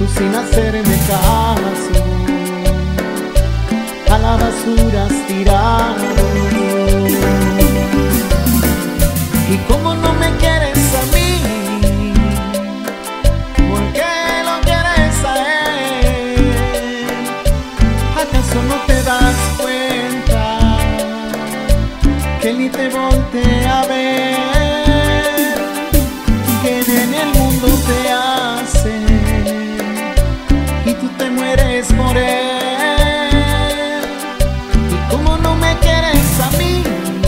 sin hacerme caso, a la basura has tirado. Y como no me quieres a mí, ¿por qué lo quieres a él? ¿Acaso no te das cuenta que ni te voltea a ver? Que en el mundo te hace y tú te mueres por él. Y como no me quieres a mí,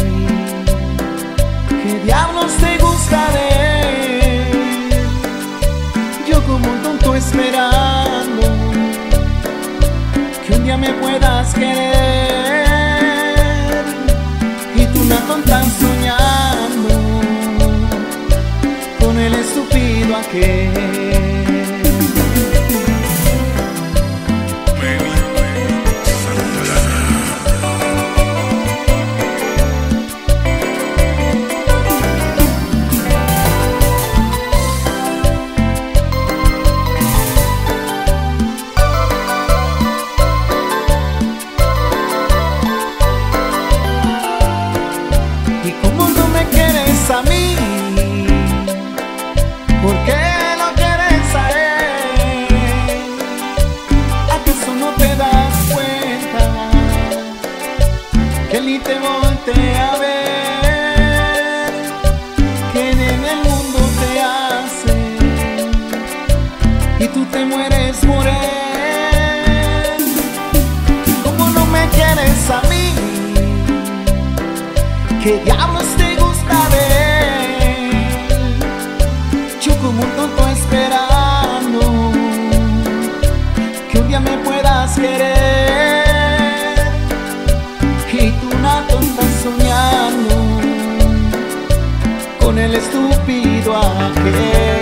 ¿qué diablos te gusta de él? Yo como un tonto esperando que un día me puedas querer, y tú una tonta soñando con el estúpido aquel. A mí, ¿por qué lo quieres a él? ¿Acaso no te das cuenta que ni te voltea a ver? Que en el mundo te hace y tú te mueres por él. ¿Cómo no me quieres a mí? ¿Qué diablos te gusta de él? Yo como un tonto esperando que un día me puedas querer, y tú una tonta soñando con el estúpido aquel.